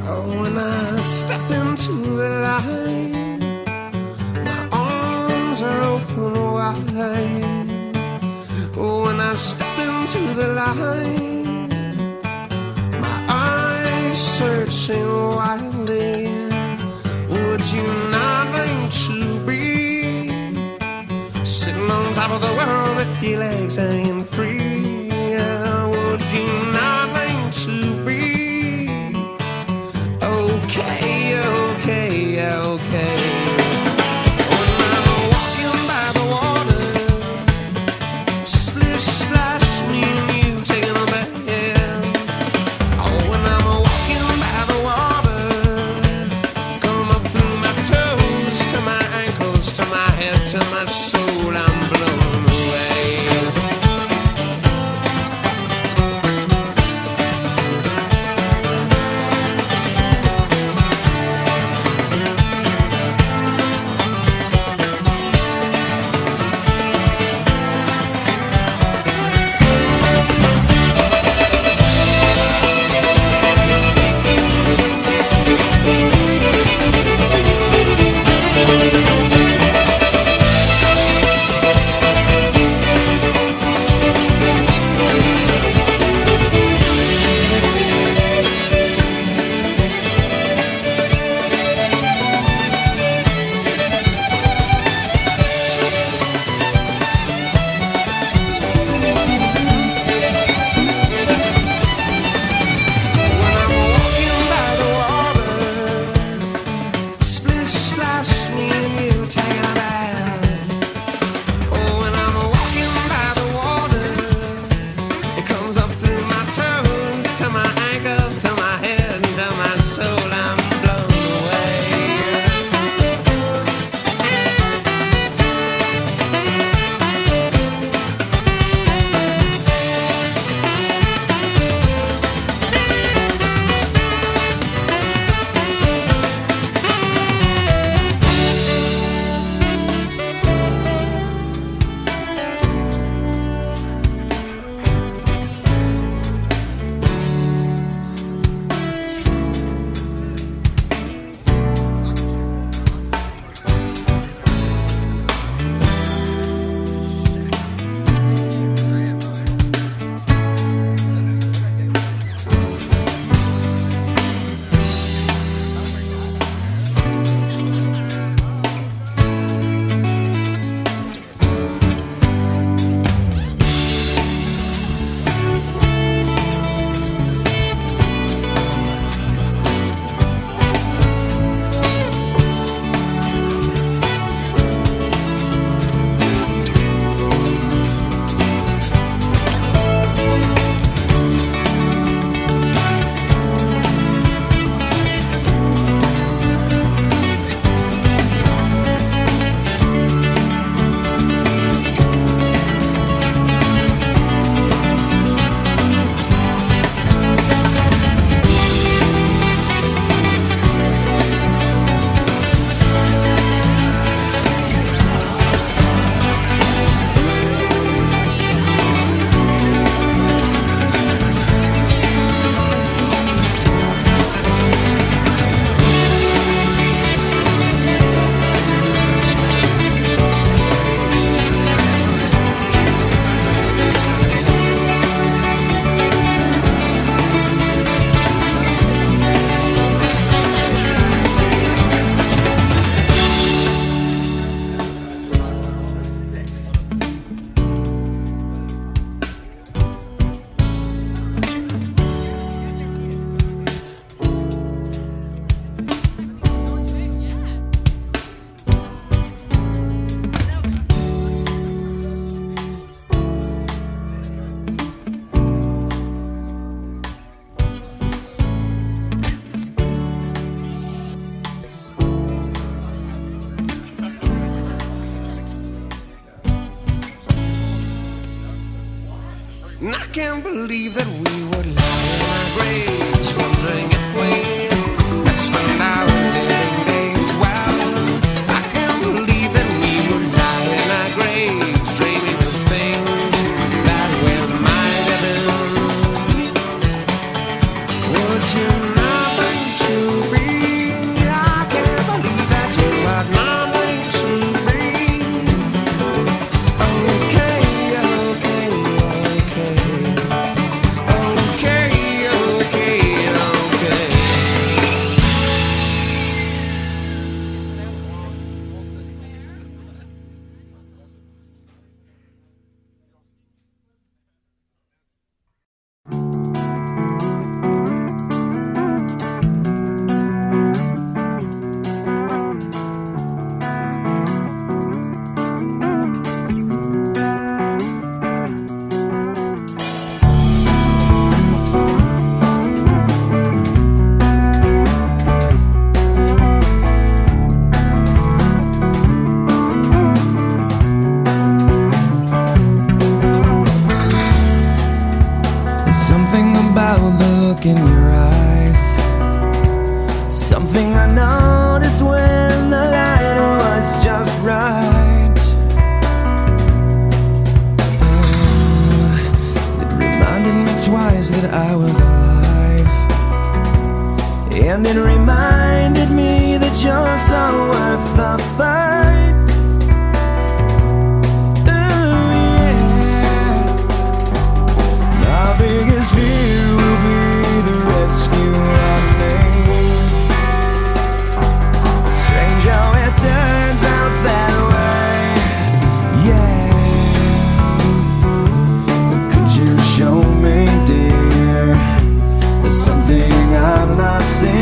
Oh, when I step into the light, my arms are open wide. Oh, when I step into the light, my eyes searching wildly. Would you not like to be sitting on top of the world with your legs hanging free? Would you not like to be okay, okay, okay? When I'm walking by the water, splish splash, me and you taking a bath. Oh, when I'm walking by the water, come up through my toes to my ankles, to my head, to my soul, I'm blown away. And I can't believe that we would lie in our graves, wondering if we had spent our living days well. I can't believe that we would lie in our graves, dreaming of things that we might have been. Would you not like to in your eyes, something I noticed when the light was just right. It reminded me twice that I was alive, and it reminded me that you're so worth the fight. My biggest fear will be the rescue of me. Strange how it turns out that way. Yeah. Could you show me, dear, something I'm not seeing?